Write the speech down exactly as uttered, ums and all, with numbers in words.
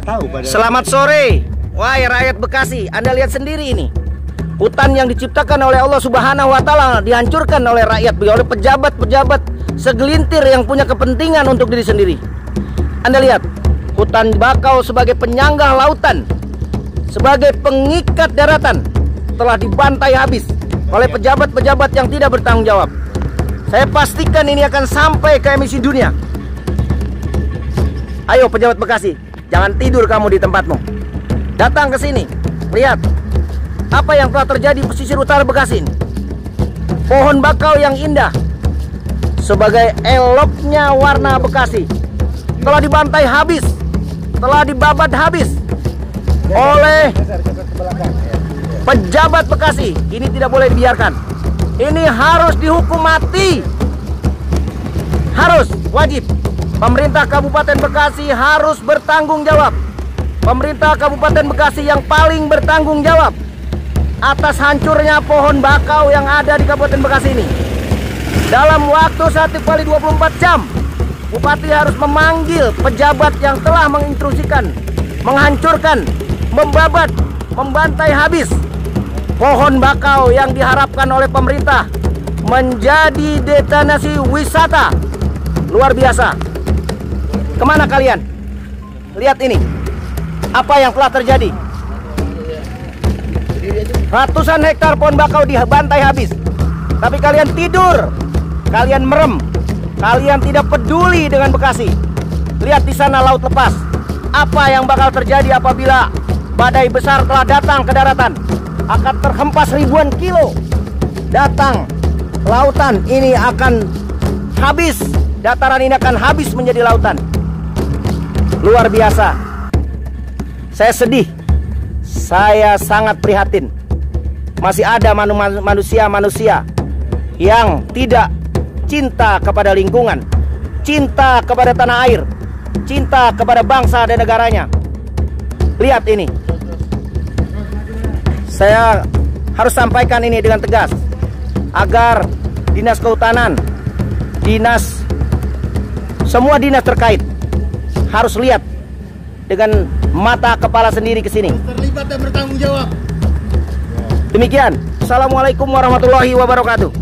nggak tahu. Pada Selamat sore, wahai rakyat Bekasi. Anda lihat sendiri ini. Hutan yang diciptakan oleh Allah Subhanahu wa Ta'ala dihancurkan oleh rakyat, oleh pejabat-pejabat segelintir yang punya kepentingan untuk diri sendiri. Anda lihat, hutan bakau sebagai penyangga lautan, sebagai pengikat daratan, telah dibantai habis oleh pejabat-pejabat yang tidak bertanggung jawab. Saya pastikan ini akan sampai ke emisi dunia. Ayo pejabat Bekasi, jangan tidur kamu di tempatmu. Datang ke sini, lihat apa yang telah terjadi di pesisir utara Bekasi ini. Pohon bakau yang indah, sebagai eloknya warna Bekasi, telah dibantai habis, telah dibabat habis oleh pejabat Bekasi. Ini tidak boleh dibiarkan. Ini harus dihukum mati. Harus, wajib. Pemerintah Kabupaten Bekasi harus bertanggung jawab. Pemerintah Kabupaten Bekasi yang paling bertanggung jawab atas hancurnya pohon bakau yang ada di Kabupaten Bekasi ini. Dalam waktu satu kali dua puluh empat jam, Bupati harus memanggil pejabat yang telah mengintrusikan, menghancurkan, membabat, membantai habis pohon bakau yang diharapkan oleh pemerintah menjadi destinasi wisata luar biasa. Kemana kalian? Lihat ini, apa yang telah terjadi. Ratusan hektar pohon bakau dibantai habis. Tapi kalian tidur, kalian merem, kalian tidak peduli dengan Bekasi. Lihat di sana laut lepas. Apa yang bakal terjadi apabila badai besar telah datang ke daratan? Akan terhempas ribuan kilo. Datang lautan ini akan habis. Dataran ini akan habis menjadi lautan. Luar biasa. Saya sedih. Saya sangat prihatin. Masih ada manusia-manusia yang tidak cinta kepada lingkungan, cinta kepada tanah air, cinta kepada bangsa dan negaranya. Lihat ini. Saya harus sampaikan ini dengan tegas agar dinas kehutanan, dinas, semua dinas terkait harus lihat dengan mata kepala sendiri ke sini. Terlibat dan bertanggung jawab. Demikian. Assalamualaikum warahmatullahi wabarakatuh.